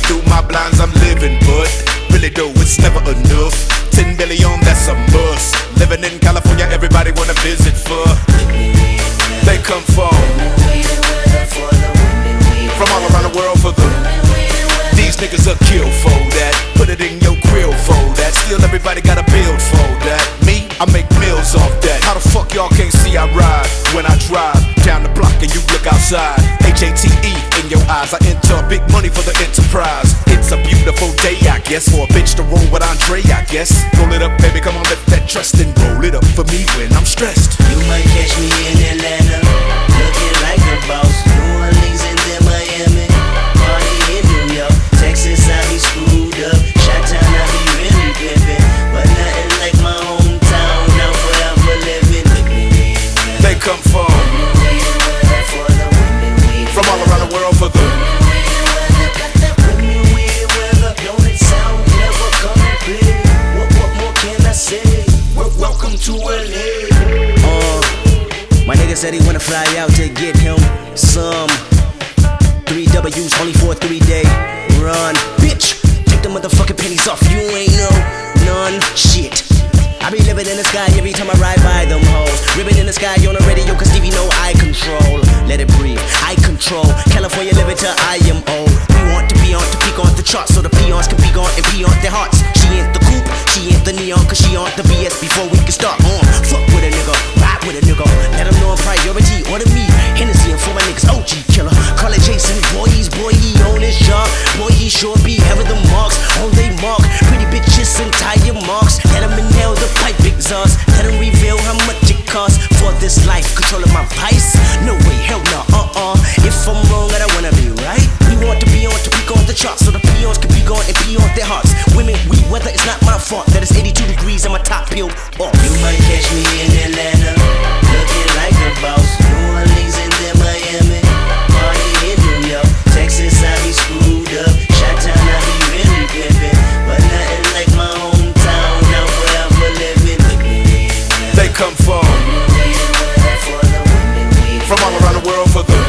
through my blinds, I'm living, but really though, it's never enough. 10 billion, that's a must. Living in California, everybody wanna visit for. They come from all around the world for the. These niggas are kill for that. Put it in your grill for that. Still everybody gotta build for that. Me, I make meals off that. How the fuck y'all can't see I ride when I drive down the block and you look outside? HATE in your eyes. I enter big money for the enterprise. It's a beautiful day, I guess, for a bitch to roll with Andre, I guess. Roll it up, baby, come on, lift that trust and roll it up for me when I'm stressed. You might catch me in Atlanta, looking like a boss. New Orleans and then Miami, party in New York. Texas, I be screwed up. Chi-town, I be really pimpin', but nothing like my hometown. Now forever living. They come from all around the world for the. Welcome to LA. My nigga said he wanna fly out to get him some 3 W's only for a 3-day run. Bitch, take the motherfucking pennies off. You ain't none shit. I be living in the sky every time I ride by them hoes. Ribbon in the sky on the radio, cause Stevie know I control. Let it breathe, I control. California living till I am old. We want to be on to peak on the charts, so the peons can be gone and pee on their hearts. She ain't the coupe, she ain't the neon, cause she on the BS before we can start. Fuck with a nigga, ride with a nigga. Let them know I'm priority, order me Hennessy and for my niggas OG killer. Call it Jason, boy, he on his job. Boy, he sure be having the marks on they mark. Pretty bitches and tire marks. Let them inhale the pipe exhaust. Let them reveal how much it costs for this life. Controlling my vice? No way, hell no, If I'm wrong, I don't wanna be right. We want to be on to peak on the charts, so the peons can be gone and pee on their hearts. Women, we weather, it's not my fault that it's 82 degrees and my top peeled off. You might catch me in Atlanta, looking like a boss. New Orleans and then Miami, party in New York. Texas, I be screwed up. Chi-town, I be really pimpin', but nothing like my hometown. Now forever living. They come from all around the world for the.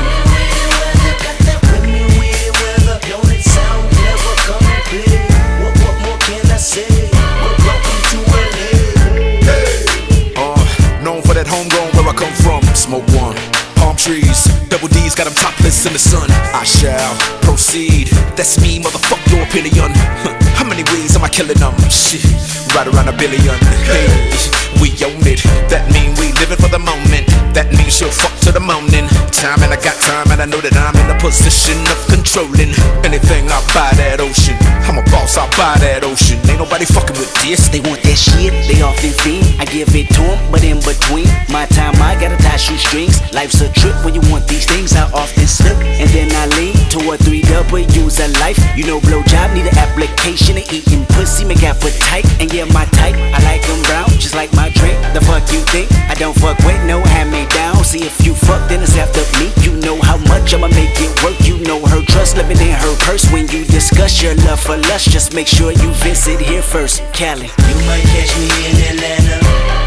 Known for that homegrown where I come from. Smoke one, palm trees, double D's got them topless in the sun. I shall proceed. That's me, motherfuck your opinion. How many ways am I killing them? Shit, right around 1 billion. Hey, we own it. That mean we living for the moment. That means she'll fuck to the morning. Time and I got time and I know that I'm in a position of controlling anything. I buy that ocean. I'm a boss, I buy that ocean. Ain't nobody fucking with this. They want that shit, they often fiend. I give it to them, but in between my time I gotta tie shoestrings. Life's a trip when you want these things. I often slip and then I lean toward 3 W's of life. You know blowjob need an application, and eating pussy make appetite. And yeah, my type, I like them brown, just like my drink. The fuck you think? I don't fuck with no hand me down. See if you fuck, then it's after me. You know how much I'ma make it work. You know her trust living in her purse. When you discuss your love for lust, just make sure you visit here first. Cali, you might catch me in Atlanta,